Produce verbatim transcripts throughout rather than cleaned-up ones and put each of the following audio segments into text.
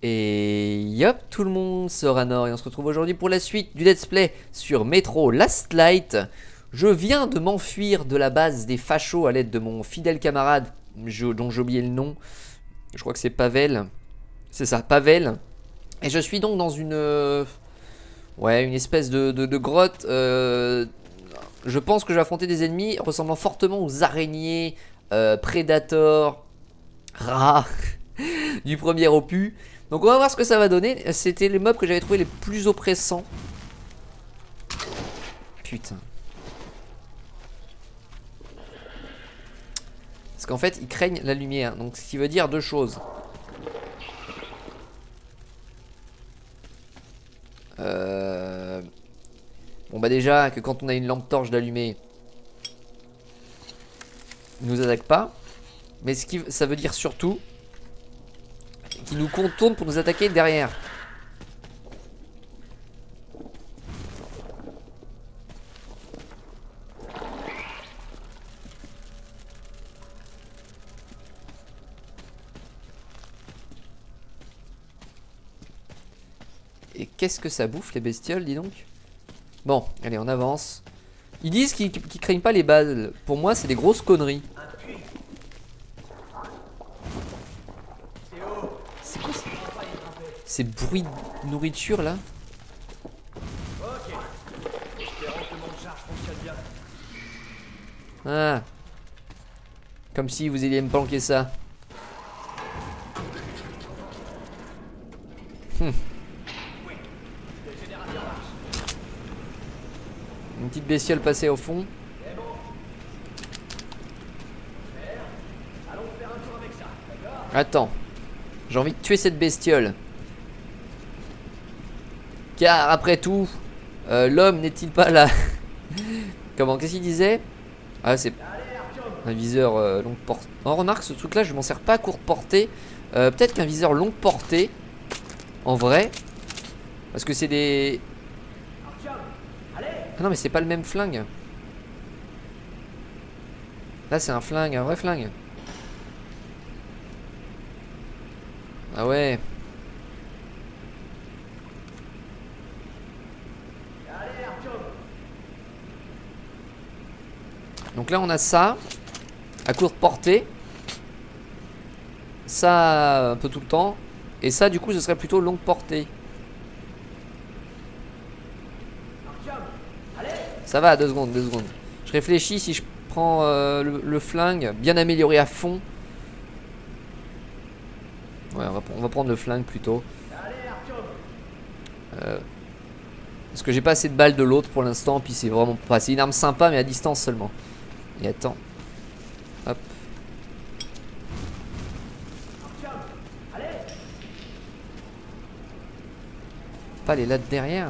Et yop, tout le monde, c'est Ranor et on se retrouve aujourd'hui pour la suite du let's play sur Metro Last Light. Je viens de m'enfuir de la base des fachos à l'aide de mon fidèle camarade je, dont j'ai oublié le nom. Je crois que c'est Pavel. C'est ça, Pavel. Et je suis donc dans une... Euh, ouais, une espèce de, de, de grotte. Euh, je pense que je vais affronter des ennemis ressemblant fortement aux araignées, euh, Predator, rats du premier opus. Donc on va voir ce que ça va donner. C'était les mobs que j'avais trouvé les plus oppressants. Putain. Parce qu'en fait ils craignent la lumière. Donc ce qui veut dire deux choses. Euh... Bon bah déjà que quand on a une lampe torche d'allumer, ils nous attaquent pas. Mais ce qui ça veut dire surtout qui nous contourne pour nous attaquer derrière. Et qu'est-ce que ça bouffe les bestioles, dis donc. Bon, allez, on avance. Ils disent qu'ils qu'ils craignent pas les balles. Pour moi, c'est des grosses conneries. Ces bruits de nourriture là. Ah. Comme si vous alliez me planquer ça. Hum. Une petite bestiole passée au fond. Attends. J'ai envie de tuer cette bestiole. Car après tout, euh, l'homme n'est-il pas là? Comment, qu'est-ce qu'il disait? Ah, c'est un viseur euh, longue portée. On remarque ce truc là, je m'en sers pas à courte portée. euh, Peut-être qu'un viseur longue portée, en vrai. Parce que c'est des... Ah non mais c'est pas le même flingue. Là c'est un flingue, un vrai flingue. Ah ouais. Donc là on a ça à courte portée. Ça un peu tout le temps. Et ça du coup ce serait plutôt longue portée. Ça va, deux secondes, deux secondes. Je réfléchis si je prends euh, le, le flingue bien amélioré à fond. Ouais, on va, on va prendre le flingue plutôt. Euh, parce que j'ai pas assez de balles de l'autre pour l'instant. Puis c'est vraiment pas. C'est une arme sympa, mais à distance seulement. Et attends. Hop. Pas les là de derrière.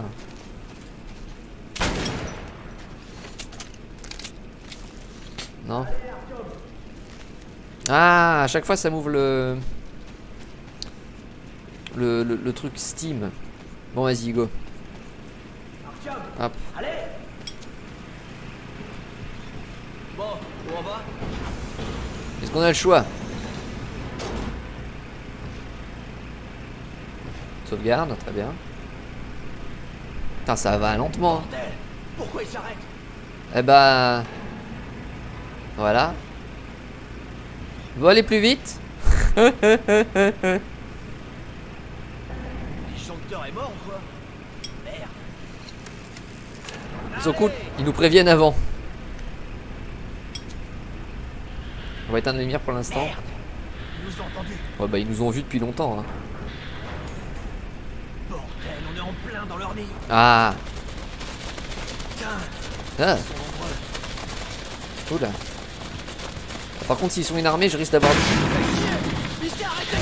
Non. Ah, à chaque fois ça m'ouvre le... Le, le le truc Steam. Bon vas-y go. Hop. Est-ce qu'on a le choix? Sauvegarde, très bien. Putain ça va lentement. Pourquoi il s'arrête? Eh bah... Voilà. Vous allez plus vite. Le disjoncteur est mort ou quoi? Merde. Ils sont cool, ils nous préviennent avant. On va éteindre les lumières pour l'instant. Ils nous ont entendus. Ouais bah ils nous ont vus depuis longtemps hein. Bordel, on est en plein dans leur nid. Ah. Putain, Ah. ils sont nombreux. Oula. Par contre s'ils sont une armée je risque d'avoir... Il s'est arrêté.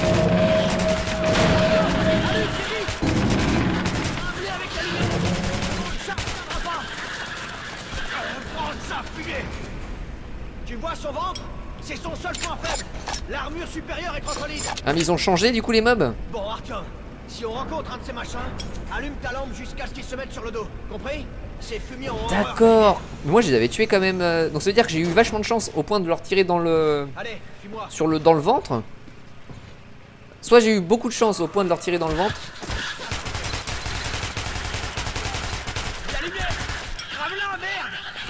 Allez, c'est vite. Allez avec la lumière. Ça ne viendra pas. Prends ça, fuyez. Tu vois son ventre? C'est son seul point faible. L'armure supérieure est trop solide. Ah mais ils ont changé du coup les mobs? Bon, Artyom, si on rencontre un de ces machins, allume ta lampe jusqu'à ce qu'ils se mettent sur le dos. Compris? Ces fumiers ont... D'accord. Moi je les avais tués quand même. euh, Donc ça veut dire que j'ai eu vachement de chance au point de leur tirer dans le... Allez, suis-moi. Sur le... dans le ventre. Soit j'ai eu beaucoup de chance au point de leur tirer dans le ventre. La lumière! Crame-la, merde!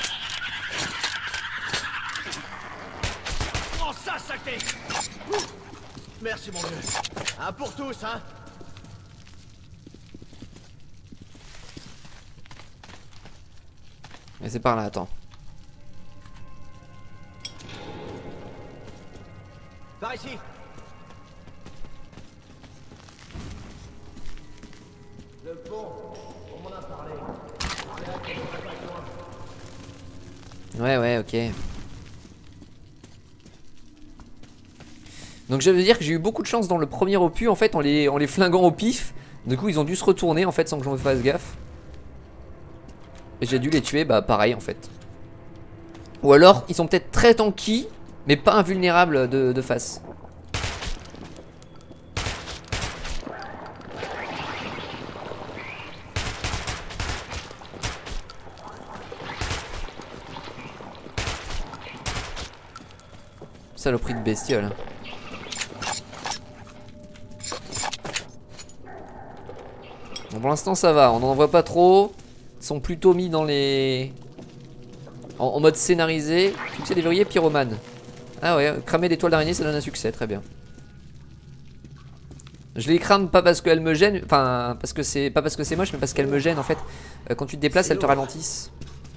Prends ça, sacré! Merci, mon vieux. Un pour tous, hein? Mais c'est par là, attends. Par ici. Le pont, on m'en a parlé. Ouais, ouais, ok. Donc je veux dire que j'ai eu beaucoup de chance dans le premier opus en fait en les, en les flinguant au pif. Du coup ils ont dû se retourner en fait sans que j'en fasse gaffe. Et j'ai dû les tuer bah pareil en fait. Ou alors ils sont peut-être très tanky mais pas invulnérables de, de face. Saloperie de bestiole. Bon, pour l'instant ça va, on n'en voit pas trop. Ils sont plutôt mis dans les... En, en mode scénarisé. Succès des verrouillés pyromane. Ah ouais, cramer des toiles d'araignée ça donne un succès, très bien. Je les crame pas parce qu'elles me gênent, enfin parce que c'est pas parce que c'est moche mais parce qu'elles me gênent en fait. euh, Quand tu te déplaces elles te ralentissent.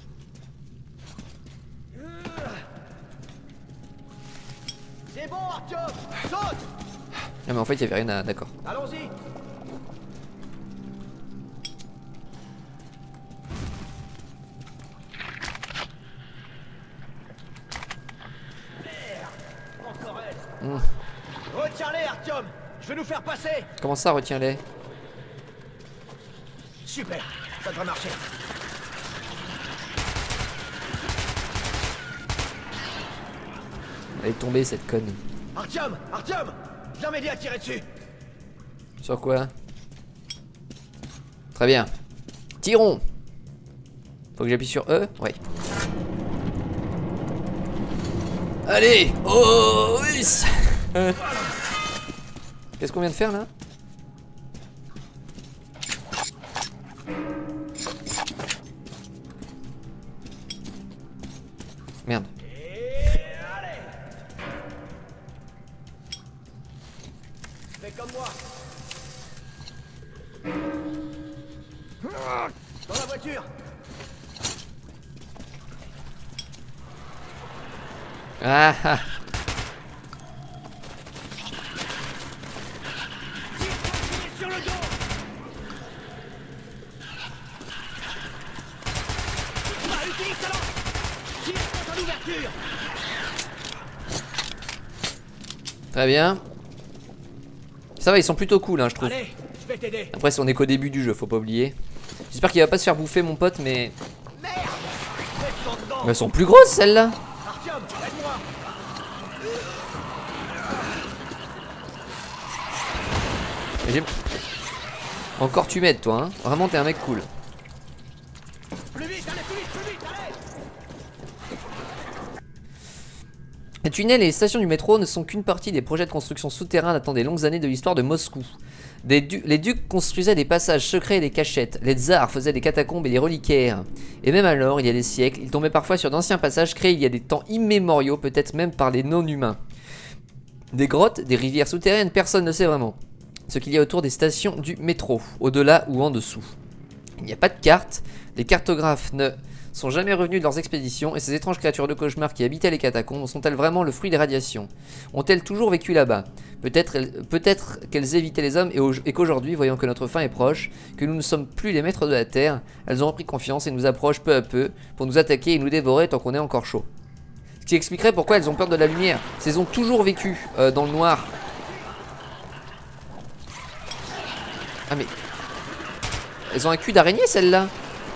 C'est bon, Artyom! Saute! Ah mais en fait il y avait rien à... D'accord. Allons-y! Encore elle! Mmh. Retiens-les, Artyom! Je vais nous faire passer! Comment ça, retiens-les? Super! Ça devrait marcher! Elle est tombée cette conne. Artyom! Artyom! Viens m'aider à tirer dessus! Sur quoi? Très bien. Tirons. Faut que j'appuie sur E? Ouais. Allez! Oh oui. euh. Qu'est-ce qu'on vient de faire là? Merde. Fais comme moi! Dans la voiture! Ah ah. Tire sur le dos! Ah, utilise ta lance! Tire contre l'ouverture! Très bien. Ça va, ils sont plutôt cool, hein, je trouve. Allez, je vais t'aider! Après, on est qu'au début du jeu, faut pas oublier. J'espère qu'il va pas se faire bouffer, mon pote, mais. Merde! Mets son dedans! Elles sont plus grosses, celles-là. Artyom, aide-moi! Mais j'ai- Encore tu m'aides, toi, hein. Vraiment, t'es un mec cool. Plus vite, allez, plus vite, plus vite, allez! Les tunnels et les stations du métro ne sont qu'une partie des projets de construction souterrains datant des longues années de l'histoire de Moscou. Des du les ducs construisaient des passages secrets et des cachettes, les tsars faisaient des catacombes et des reliquaires. Et même alors, il y a des siècles, ils tombaient parfois sur d'anciens passages créés il y a des temps immémoriaux, peut-être même par les non-humains. Des grottes, des rivières souterraines, personne ne sait vraiment ce qu'il y a autour des stations du métro, au-delà ou en dessous. Il n'y a pas de carte, les cartographes ne sont jamais revenus de leurs expéditions, et ces étranges créatures de cauchemar qui habitaient les catacombes sont-elles vraiment le fruit des radiations? Ont-elles toujours vécu là-bas? Peut-être peut-être qu'elles évitaient les hommes et qu'aujourd'hui, voyant que notre fin est proche, que nous ne sommes plus les maîtres de la Terre, elles ont repris confiance et nous approchent peu à peu pour nous attaquer et nous dévorer tant qu'on est encore chaud. Ce qui expliquerait pourquoi elles ont peur de la lumière. Elles ont toujours vécu euh, dans le noir. Ah mais... Elles ont un cul d'araignée celles-là.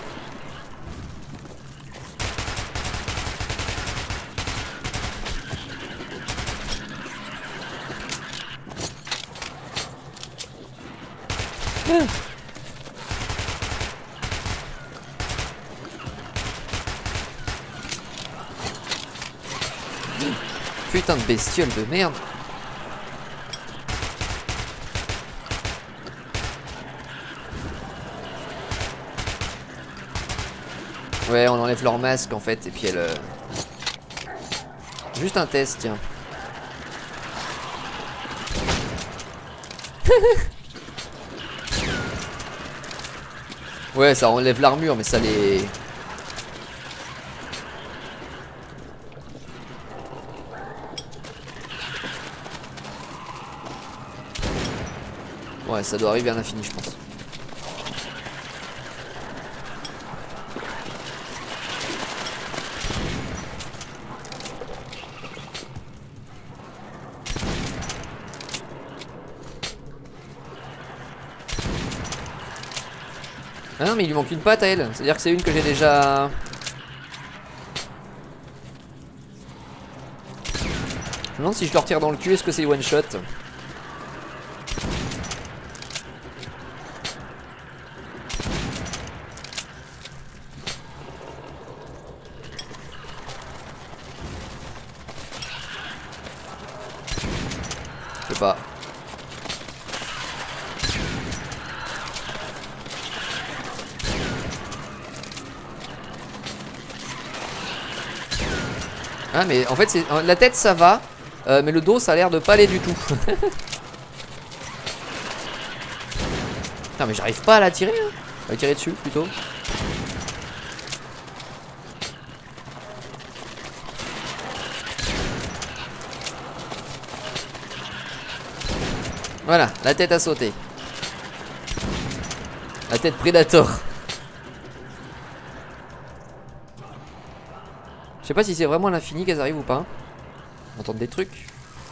Ah. Putain de bestiole de merde. Ouais, on enlève leur masque en fait, et puis elle... Euh... Juste un test, tiens. Ouais, ça enlève l'armure, mais ça les... Ouais, ça doit arriver à l'infini, je pense. Ah non, mais il lui manque une patte à elle. C'est-à-dire que c'est une que j'ai déjà... Je me demande si je le retire dans le cul, est-ce que c'est one shot? Je sais pas. Ah mais en fait c'est la tête ça va, euh, mais le dos ça a l'air de pas aller du tout. Putain mais j'arrive pas à la tirer, hein. On va tirer dessus plutôt. Voilà, la tête a sauté. La tête Predator. Je sais pas si c'est vraiment à l'infini qu'elles arrivent ou pas. On entend des trucs.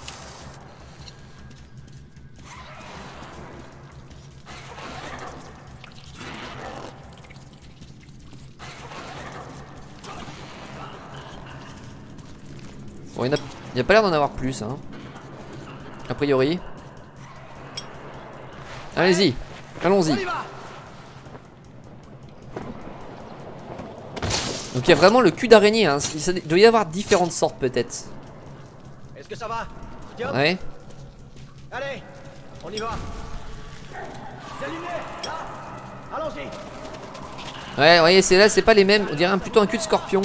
Bon, il n'y a, a pas l'air d'en avoir plus, hein. A priori. Allez-y, allons-y. Donc il y a vraiment le cul d'araignée, hein. Il doit y avoir différentes sortes peut-être. Est-ce que ça va? Stop. Ouais. Allez, on y va. C'est allumé, là. Allons-y. Ouais, vous voyez, c'est là, c'est pas les mêmes. On dirait plutôt un cul de scorpion.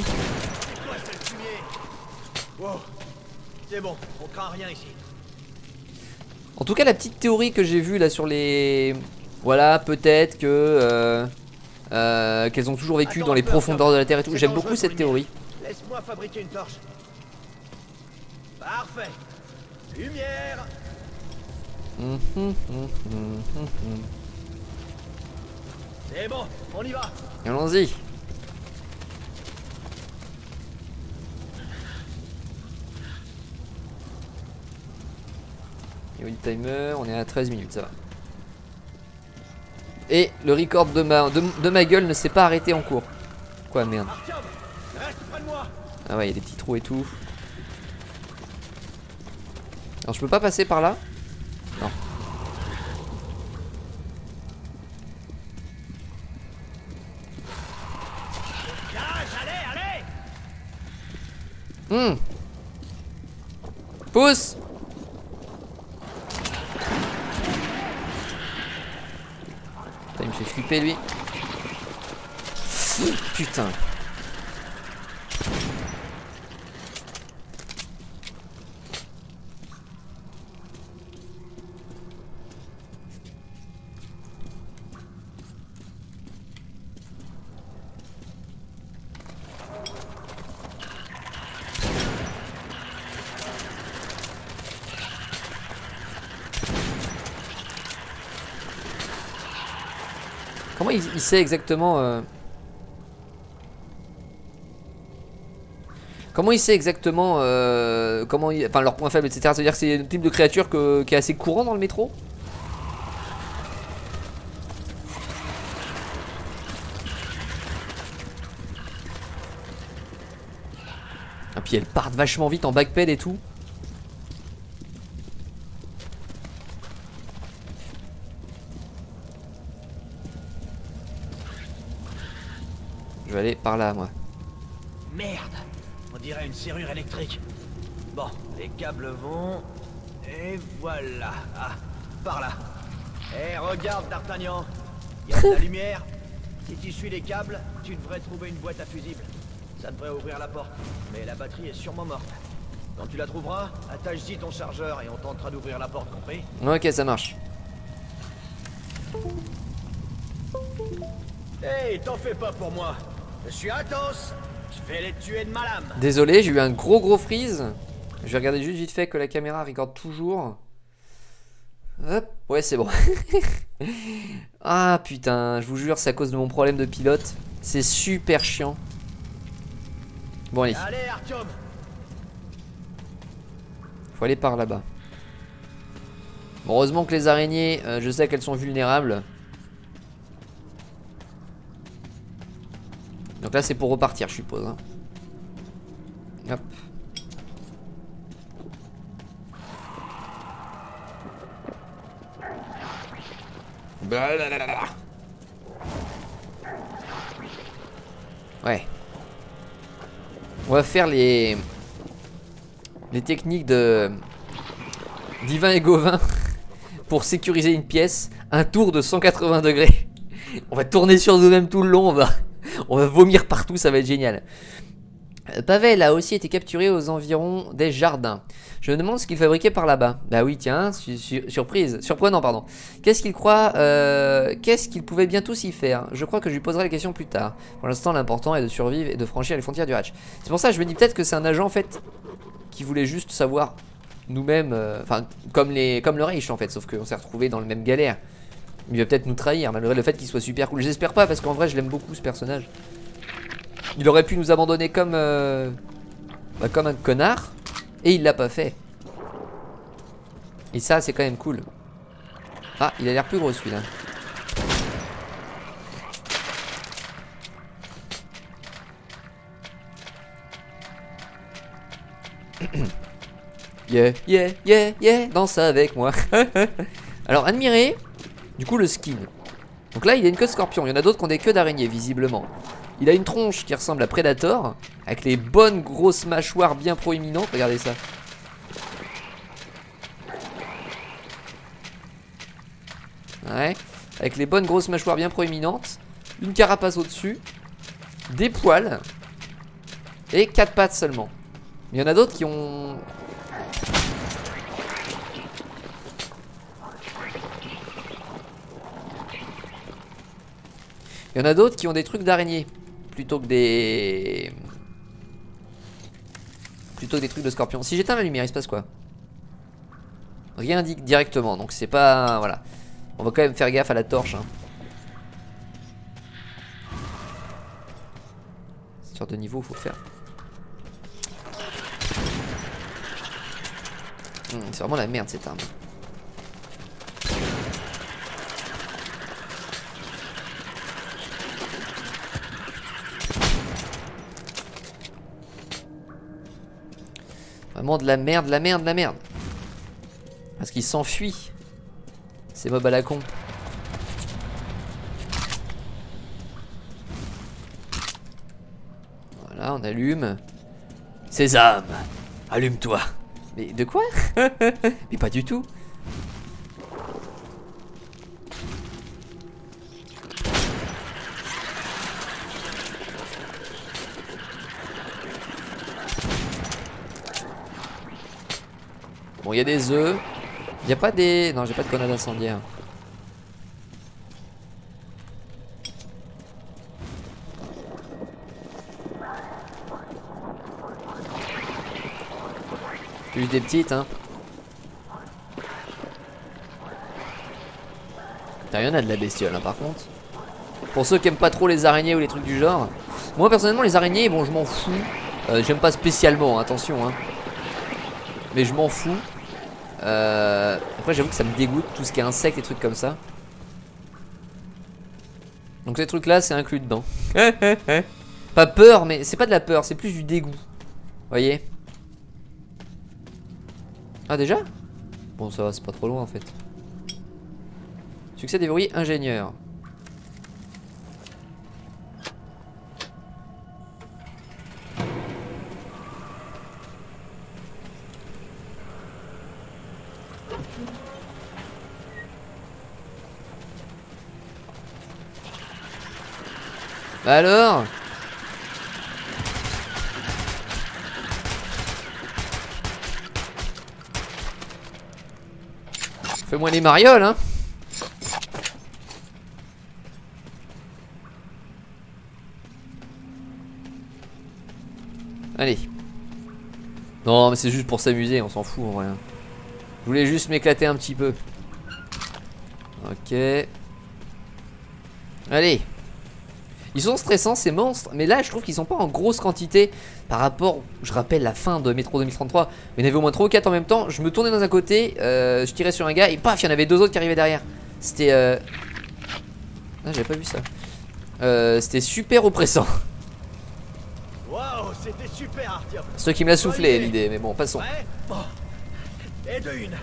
Wow. C'est bon, on craint rien ici. En tout cas, la petite théorie que j'ai vue là sur les... Voilà, peut-être que... Euh... Euh, qu'elles ont toujours vécu Attends, dans les peur, profondeurs peur. de la Terre et tout. J'aime beaucoup cette théorie. Laisse-moi fabriquer une torche. Parfait. Lumière. Mmh, mmh, mmh, mmh, mmh. C'est bon, on y va. Allons-y. Niveau du timer, on est à treize minutes, ça va. Et le record de ma, de, de ma gueule ne s'est pas arrêté en cours. Quoi, merde. Artyom, reste près de moi. Ah ouais, il y a des petits trous et tout. Alors je peux pas passer par là? Non. Gage, allez, allez. Hum. Pousse. Putain, il me fait flipper lui. Putain. Comment il, il sait exactement euh... Comment il sait exactement euh... comment il... Enfin leurs points faibles, et cetera. Ça veut dire que c'est un type de créature que... qui est assez courant dans le métro? Et puis elles partent vachement vite en backped et tout. Je vais aller par là, moi. Merde, on dirait une serrure électrique. Bon, les câbles vont... Et voilà. Ah, par là. Eh, regarde, D'Artagnan. Il y a de la lumière. Si tu suis les câbles, tu devrais trouver une boîte à fusibles. Ça devrait ouvrir la porte, mais la batterie est sûrement morte. Quand tu la trouveras, attache-y ton chargeur et on tentera d'ouvrir la porte, compris? Ok, ça marche. Hey, t'en fais pas pour moi. Je suis Athos. Je vais les tuer de ma lame. Désolé, j'ai eu un gros gros freeze. Je vais regarder juste vite fait que la caméra regarde toujours. Hop, ouais c'est bon. Ah putain, je vous jure, c'est à cause de mon problème de pilote. C'est super chiant. Bon allez. Allez Artyom. Faut aller par là-bas. Bon, heureusement que les araignées, euh, je sais qu'elles sont vulnérables. Donc là c'est pour repartir je suppose hein. Hop. Ouais. On va faire les les techniques de d'Yvain et Gauvin pour sécuriser une pièce. Un tour de cent quatre-vingts degrés. On va tourner sur nous-mêmes tout le long. On va on va vomir partout. Ça va être génial. Pavel a aussi été capturé aux environs des jardins. Je me demande ce qu'il fabriquait par là-bas. Bah oui, tiens, su su surprise, surprenant, pardon. Qu'est-ce qu'il croit, euh, qu'est-ce qu'il pouvait bien tous y faire? Je crois que je lui poserai la question plus tard. Pour l'instant, l'important est de survivre et de franchir les frontières du Reich. C'est pour ça que je me dis peut-être que c'est un agent, en fait, qui voulait juste savoir nous-mêmes, enfin, euh, comme, les, comme le Reich, en fait, sauf qu'on s'est retrouvés dans le même galère. Il va peut-être nous trahir, malgré le fait qu'il soit super cool. J'espère pas, parce qu'en vrai, je l'aime beaucoup, ce personnage. Il aurait pu nous abandonner comme euh, bah, comme un connard. Et il l'a pas fait. Et ça c'est quand même cool. Ah il a l'air plus gros celui-là. Yeah yeah yeah yeah. Danse avec moi. Alors admirez du coup le skin. Donc là il a une queue de scorpion. Il y en a d'autres qui ont des queues d'araignée visiblement. Il a une tronche qui ressemble à Predator, avec les bonnes grosses mâchoires bien proéminentes. Regardez ça. Ouais. Avec les bonnes grosses mâchoires bien proéminentes. Une carapace au-dessus. Des poils. Et quatre pattes seulement. Mais il y en a d'autres qui ont... Il y en a d'autres qui ont des trucs d'araignée. Plutôt que des... Plutôt que des trucs de scorpion. Si j'éteins la lumière, il se passe quoi? Rien indique directement, donc c'est pas... Voilà. On va quand même faire gaffe à la torche. Hein. Cette sorte de niveau, faut faire. Hum, c'est vraiment la merde cette arme. Vraiment de la merde, de la merde, de la merde. Parce qu'il s'enfuit. C'est mob à la con. Voilà, on allume. Sésame, allume-toi. Mais de quoi? Mais pas du tout. Bon, il y a des œufs. Il n'y a pas des... Non, j'ai pas de grenade incendiaire. Juste des petites, hein. Putain, il y en a de la bestiole, hein, par contre. Pour ceux qui aiment pas trop les araignées ou les trucs du genre. Moi, personnellement, les araignées, bon, je m'en fous. Euh, J'aime pas spécialement, hein, attention, hein. Mais je m'en fous. Euh, après j'avoue que ça me dégoûte tout ce qui est insectes et trucs comme ça. Donc ces trucs là c'est inclus dedans. Pas peur mais c'est pas de la peur, c'est plus du dégoût. Voyez. Ah déjà? Bon ça va, c'est pas trop loin en fait. Succès déverrouillé ingénieur. Bah alors? Fais-moi les marioles, hein. Allez. Non, mais c'est juste pour s'amuser, on s'en fout en vrai. Je voulais juste m'éclater un petit peu. Ok. Allez. Ils sont stressants ces monstres, mais là je trouve qu'ils sont pas en grosse quantité par rapport, je rappelle la fin de Metro deux mille trente-trois, mais il y en avait au moins trois ou quatre en même temps. Je me tournais dans un côté, euh, je tirais sur un gars et paf, il y en avait deux autres qui arrivaient derrière. C'était euh... ah, j'avais pas vu ça. euh, C'était super oppressant. Waouh, c'était super, Artyom. Ceux qui me l'a soufflé l'idée, mais bon, passons. Ouais, bon. Et de une.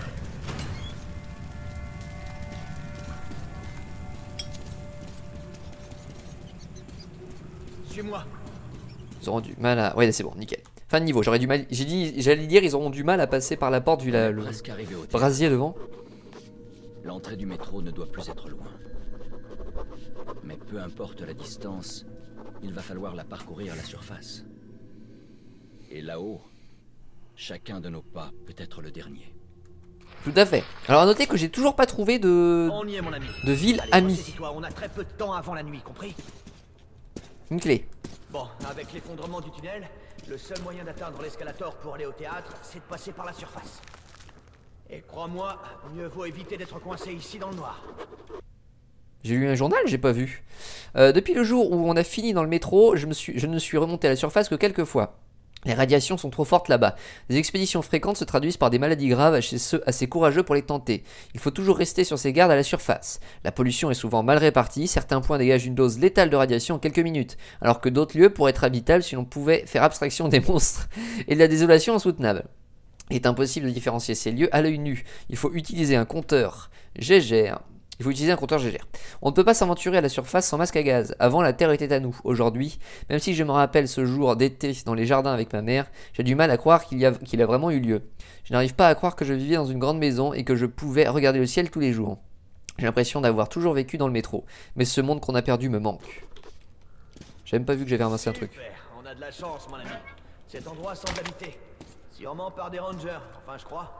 Suis-moi. Ils auront du mal à... Ouais, c'est bon, nickel. Fin de niveau, j'aurais du mal... J'ai dit, j'allais dire, ils auront du mal à passer par la porte vu la, le brasier devant. L'entrée du métro ne doit plus être loin. Mais peu importe la distance, il va falloir la parcourir à la surface. Et là-haut, chacun de nos pas peut être le dernier. Tout à fait. Alors à noter que j'ai toujours pas trouvé de... On y est, mon ami. De ville Allez, amie. ressaisis-toi, on a très peu de temps avant la nuit, compris? Une clé. Bon, avec l'effondrement du tunnel, le seul moyen d'atteindre l'escalator pour aller au théâtre, c'est de passer par la surface. Et crois-moi, mieux vaut éviter d'être coincé ici dans le noir. J'ai lu un journal, j'ai pas vu. Euh, depuis le jour où on a fini dans le métro, je, me suis, je ne suis remonté à la surface que quelques fois. Les radiations sont trop fortes là-bas. Des expéditions fréquentes se traduisent par des maladies graves chez ceux assez courageux pour les tenter. Il faut toujours rester sur ses gardes à la surface. La pollution est souvent mal répartie, certains points dégagent une dose létale de radiation en quelques minutes, alors que d'autres lieux pourraient être habitables si l'on pouvait faire abstraction des monstres et de la désolation insoutenable. Il est impossible de différencier ces lieux à l'œil nu. Il faut utiliser un compteur G G R. Il faut utiliser un compteur G G R. On ne peut pas s'aventurer à la surface sans masque à gaz. Avant, la Terre était à nous. Aujourd'hui, même si je me rappelle ce jour d'été dans les jardins avec ma mère, j'ai du mal à croire qu'il y a, qu'il a vraiment eu lieu. Je n'arrive pas à croire que je vivais dans une grande maison et que je pouvais regarder le ciel tous les jours. J'ai l'impression d'avoir toujours vécu dans le métro. Mais ce monde qu'on a perdu me manque. J'ai même pas vu que j'avais ramassé un truc. Super, on a de la chance, mon ami. Cet endroit semble habité. Sûrement par des rangers, enfin je crois.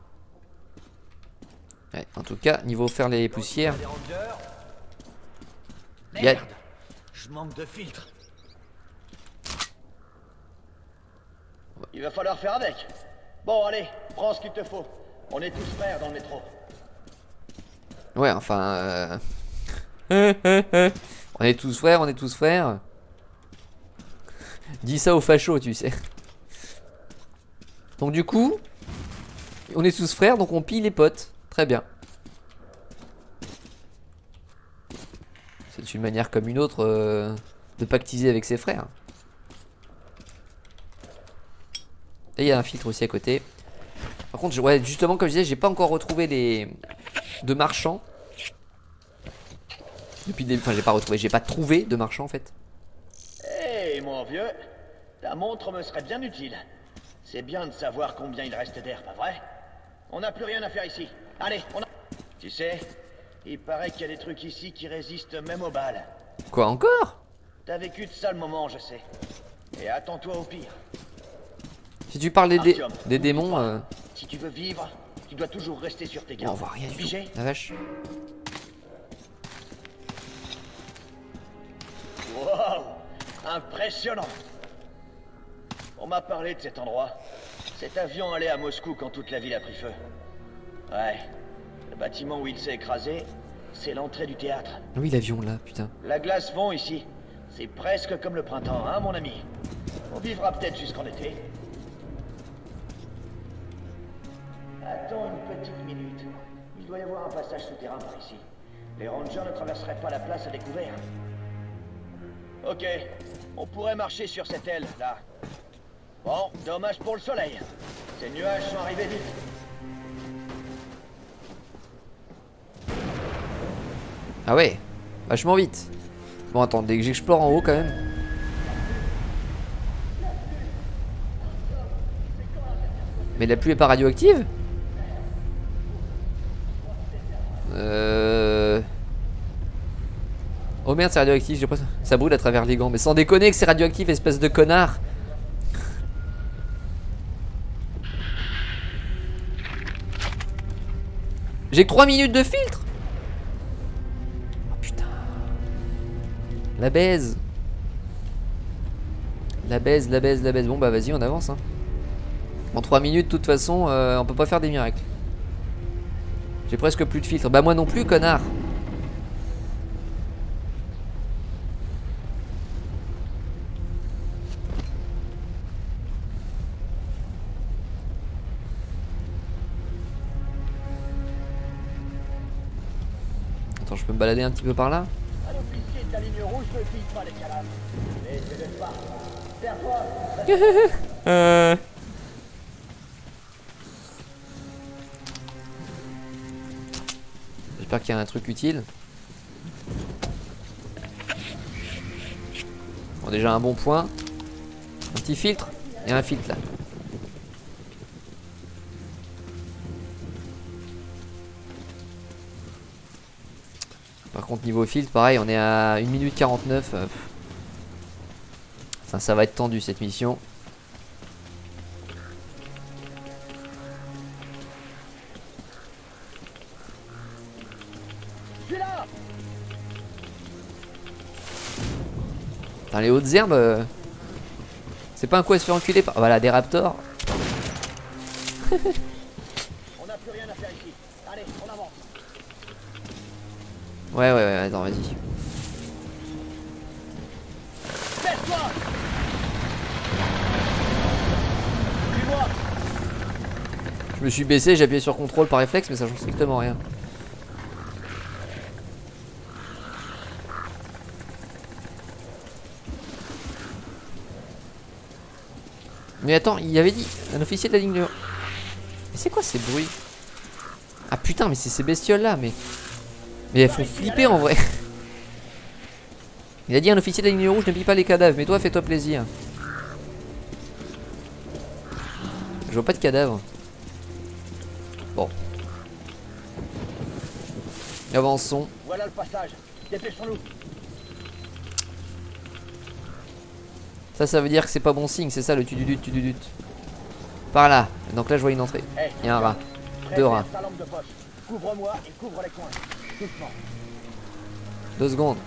Ouais, en tout cas, niveau faire les poussières. Merde, je manque de filtre. Il va falloir faire avec. Bon, allez, prends ce qu'il te faut. On est tous frères dans le métro. Ouais, enfin... Euh... on est tous frères, on est tous frères. Dis ça aux fachos, tu sais. Donc du coup, on est tous frères, donc on pille les potes. Très bien. C'est une manière comme une autre euh, de pactiser avec ses frères. Et il y a un filtre aussi à côté. Par contre, je, ouais, justement, comme je disais, j'ai pas encore retrouvé les de marchands. Depuis des... Enfin, j'ai pas retrouvé, j'ai pas trouvé de marchands en fait. Hé, hey, mon vieux, ta montre me serait bien utile. C'est bien de savoir combien il reste d'air, pas vrai? On n'a plus rien à faire ici. Allez, on a... Tu sais, il paraît qu'il y a des trucs ici qui résistent même aux balles. Quoi encore? T'as vécu de sales moments, je sais. Et attends-toi au pire. Si tu parles des, dé Artyom, des démons... Euh... Si tu veux vivre, tu dois toujours rester sur tes Oh, gardes. on voit rien du tout. Figé? La vache. Wow, impressionnant. On m'a parlé de cet endroit. Cet avion allait à Moscou quand toute la ville a pris feu. Ouais, le bâtiment où il s'est écrasé, c'est l'entrée du théâtre. Oui, l'avion là, putain. La glace fond ici. C'est presque comme le printemps, hein, mon ami? On vivra peut-être jusqu'en été. Attends une petite minute. Il doit y avoir un passage souterrain par ici. Les rangers ne traverseraient pas la place à découvert. Ok, on pourrait marcher sur cette aile, là. Bon, dommage pour le soleil. Ces nuages sont arrivés vite. Ah ouais, vachement vite. Bon, attends, dès que j'explore en haut quand même. Mais la pluie est pas radioactive? Euh... Oh merde, c'est radioactif, j'ai pas... Ça brûle à travers les gants. Mais sans déconner que c'est radioactif, espèce de connard. J'ai que trois minutes de filtre. Oh putain. La baise. La baise, la baise, la baise. Bon bah vas-y, on avance hein. En trois minutes, de toute façon, euh, on peut pas faire des miracles. J'ai presque plus de filtre. Bah moi non plus, connard. Attends, je peux me balader un petit peu par là? Un officier de la ligne rouge ne file pas les cadavres. Mais je ne pas. Serre-toi. euh... J'espère qu'il y a un truc utile. Bon, déjà un bon point. Un petit filtre. Et un filtre là. Par contre niveau filtre, pareil, on est à une minute quarante-neuf. Ça, ça va être tendu cette mission. Dans les hautes herbes, euh, c'est pas un coup à se faire enculer par... Voilà, des raptors. On n'a plus rien à faire ici. Allez, on avance. Ouais, ouais, ouais, attends, vas-y. Baisse-toi. Suis-moi. Je me suis baissé, j'ai appuyé sur contrôle par réflexe, mais ça change strictement rien. Mais attends, il avait dit un officier de la ligne de... Mais c'est quoi ces bruits? Ah putain, mais c'est ces bestioles là, mais... Mais elles font flipper en vrai. Il a dit un officier de la ligne rouge ne pille pas les cadavres, mais toi fais-toi plaisir. Je vois pas de cadavres. Bon. Avançons. Voilà le passage. Dépêchons-nous. Ça, ça veut dire que c'est pas bon signe, c'est ça le tududut, tududut. Par là. Donc là, je vois une entrée. Hey, il y a un rat. Deux rats. ta lampe de poche. Couvre-moi et couvre les coins. Doucement. Deux secondes.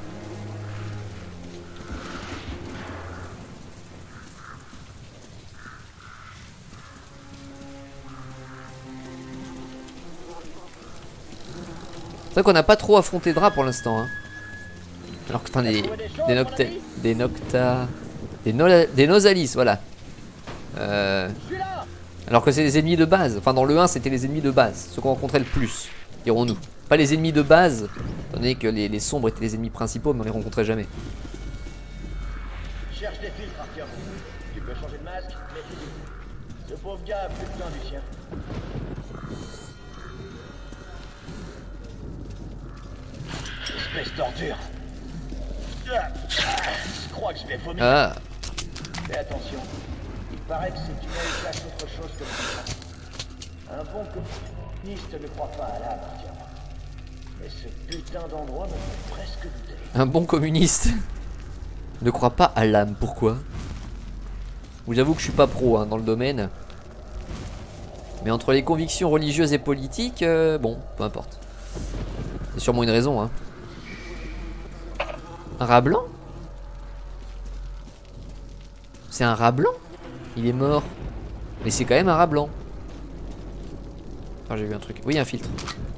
C'est vrai qu'on n'a pas trop affronté de rats pour l'instant. Hein. Alors que, enfin, des, des nocta, des nocta, des, no, des nosalis, voilà. Euh, alors que c'est les ennemis de base. Enfin, dans le un, c'était les ennemis de base, ceux qu'on rencontrait le plus, dirons-nous. Pas les ennemis de base, étant donné que les, les sombres étaient les ennemis principaux, mais on les rencontrait jamais. Cherche des filtres, Arthur. Tu peux changer de masque, mais c'est vite. Ce pauvre gars a plus de temps du sien. Espèce d'ordure. Je crois que je vais vomir. Ah. Fais attention. Il paraît que ces tunnels cachent autre chose que le sang. Un bon communiste ne croit pas à l'âme, Arthur. Mais ce putain d'endroit me fait presque douter. Un bon communiste ne croit pas à l'âme. Pourquoi? Vous avoue que je suis pas pro hein, dans le domaine. Mais entre les convictions religieuses et politiques, euh, bon, peu importe. C'est sûrement une raison, hein. Un rat blanc? C'est un rat blanc? Il est mort. Mais c'est quand même un rat blanc. Ah, j'ai vu un truc. Oui, un filtre.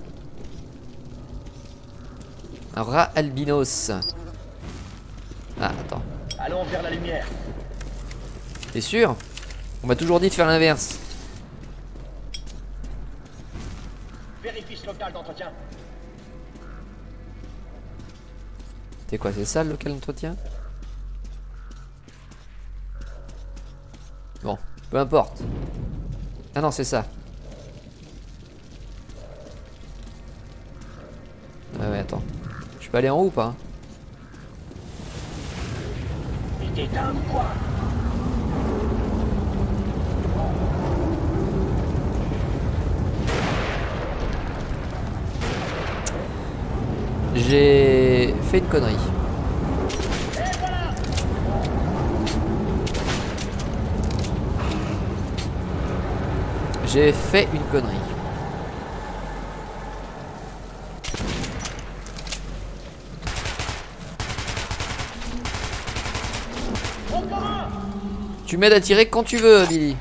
Un rat albinos. Ah, attends. Allons vers la lumière. T'es sûr? On m'a toujours dit de faire l'inverse. Vérifie ce local d'entretien. C'est quoi, c'est ça le local d'entretien? Bon, peu importe. Ah non, c'est ça. Ouais, ouais, attends. Je peux aller en haut ou pas? Il t'est dingue ou quoi? J'ai fait une connerie. J'ai fait une connerie. Tu m'aides à tirer quand tu veux, Billy.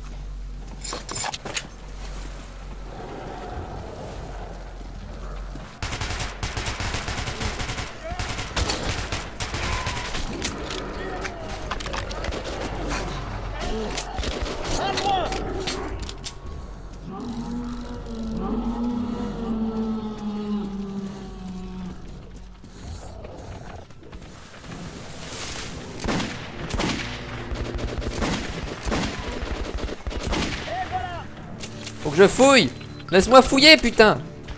Faut que je fouille. Laisse-moi fouiller, putain.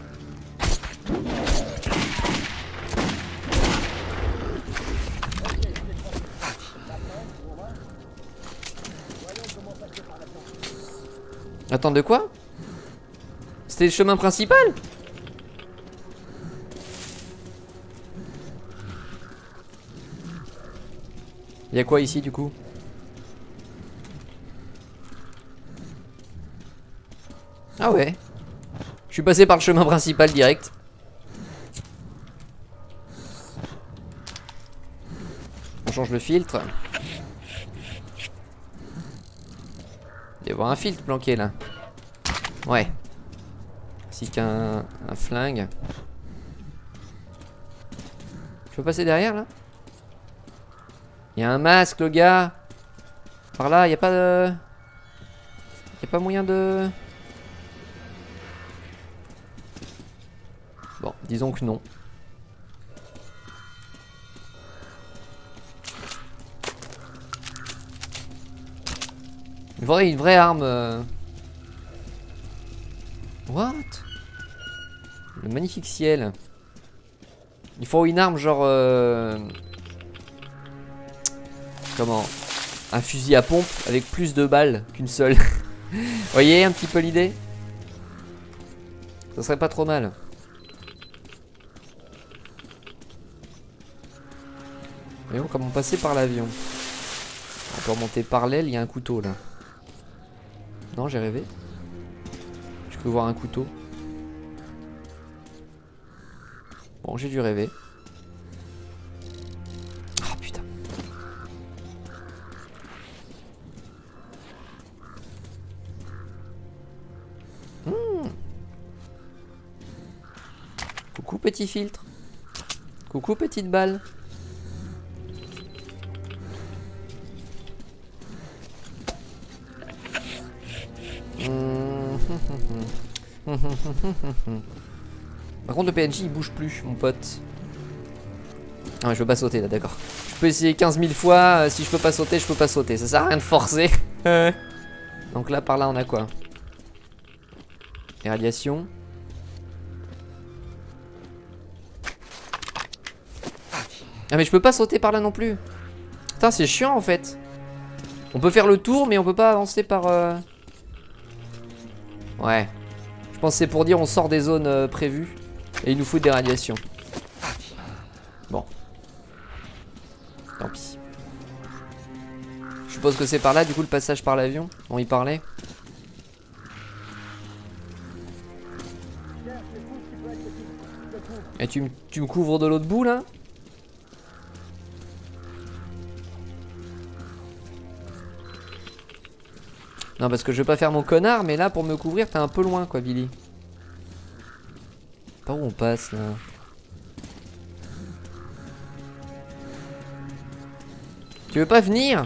Attends, de quoi? C'était le chemin principal? Il y a quoi ici du coup? Ah ouais. Je suis passé par le chemin principal direct. On change le filtre. Il doit y avoir un filtre planqué là. Ouais. Ainsi qu'un un flingue. Je peux passer derrière là? Il y a un masque le gars. Par là, il n'y a pas de... Il n'y a pas moyen de... Bon, disons que non. Une vraie, une vraie arme. Euh... What? Le magnifique ciel. Il faut une arme genre... Euh... Comment? Un fusil à pompe avec plus de balles qu'une seule. Vous voyez un petit peu l'idée? Ça serait pas trop mal. Voyons comment passer par l'avion. On peut remonter par l'aile, il y a un couteau là. Non, j'ai rêvé. Je peux voir un couteau. Bon, j'ai dû rêver. Oh putain. Mmh. Coucou petit filtre. Coucou petite balle. Par contre le P N J il bouge plus mon pote. Ah je veux pas sauter là, d'accord. Je peux essayer quinze mille fois, euh, si je peux pas sauter je peux pas sauter. Ça sert à rien de forcer. Donc là par là on a quoi? Irradiation. Ah mais je peux pas sauter par là non plus. Putain c'est chiant en fait. On peut faire le tour mais on peut pas avancer par... Euh... Ouais. Je pense que c'est pour dire on sort des zones euh, prévues. Et il nous faut des radiations. Bon. Tant pis. Je suppose que c'est par là du coup le passage par l'avion. On y parlait. Et tu, tu me couvres de l'autre bout là? Non parce que je veux pas faire mon connard, mais là pour me couvrir t'es un peu loin quoi Billy. Par où on passe là? Tu veux pas venir?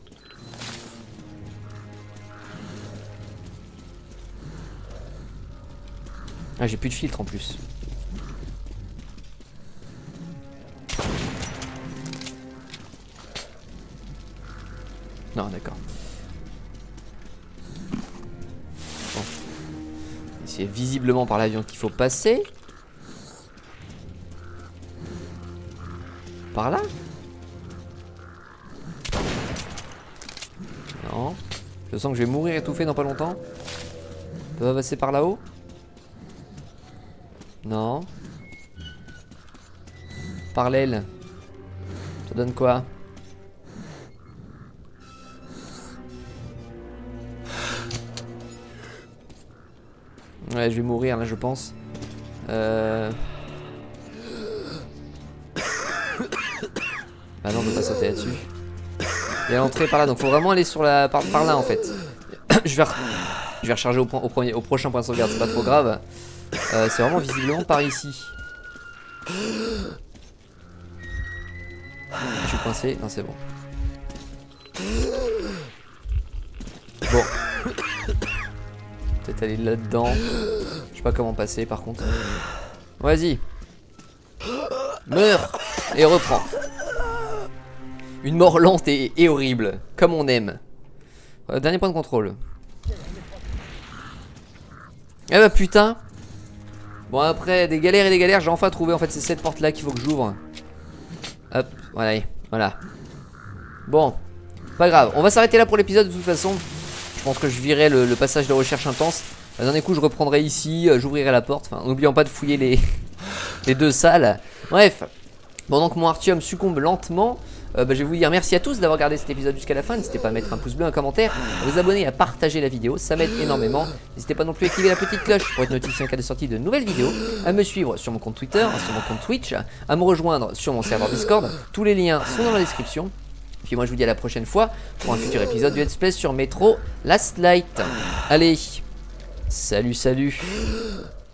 Ah j'ai plus de filtre en plus. Non d'accord. Bon. C'est visiblement par l'avion qu'il faut passer. Par là? Non. Je sens que je vais mourir étouffé dans pas longtemps. On peut pas passer par là-haut? Non. Par l'aile. Ça donne quoi? Ouais, je vais mourir là, je pense. Euh... Ah non, on peut pas sauter là-dessus. Il y a l'entrée par là, donc faut vraiment aller sur la par, par là en fait. je vais re... je vais recharger au, point, au, premier, au prochain point de sauvegarde, c'est pas trop grave. Euh, c'est vraiment visiblement par ici. Je suis coincé, non c'est bon. Bon. Peut-être aller là-dedans. Je sais pas comment passer par contre. Vas-y. Meurs et reprends. Une mort lente et, et horrible, comme on aime. Euh, dernier point de contrôle. Eh bah putain. Bon après des galères et des galères, j'ai enfin trouvé en fait c'est cette porte là qu'il faut que j'ouvre. Hop, voilà, voilà. Bon, pas grave, on va s'arrêter là pour l'épisode de toute façon. Je pense que je virerai le, le passage de recherche intense. D'un dernier coup je reprendrai ici, euh, j'ouvrirai la porte. Enfin, n'oublions pas de fouiller les, les deux salles. Bref, bon donc mon Artyom succombe lentement. Euh, bah, je vais vous dire merci à tous d'avoir regardé cet épisode jusqu'à la fin. N'hésitez pas à mettre un pouce bleu, un commentaire, à vous abonner, à partager la vidéo, ça m'aide énormément. N'hésitez pas non plus à activer la petite cloche pour être notifié en cas de sortie de nouvelles vidéos, à me suivre sur mon compte Twitter, sur mon compte Twitch, à me rejoindre sur mon serveur Discord. Tous les liens sont dans la description. Puis moi je vous dis à la prochaine fois pour un futur épisode du Let's Play sur Metro Last Light. Allez, salut salut.